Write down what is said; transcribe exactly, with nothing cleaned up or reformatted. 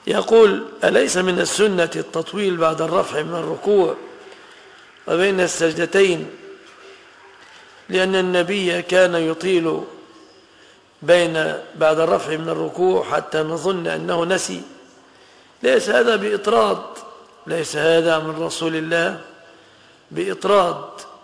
يقول: أليس من السنة التطويل بعد الرفع من الركوع وبين السجدتين، لأن النبي كان يطيل بين بعد الرفع من الركوع حتى نظن أنه نسي؟ ليس هذا بإطراد، ليس هذا من رسول الله بإطراد،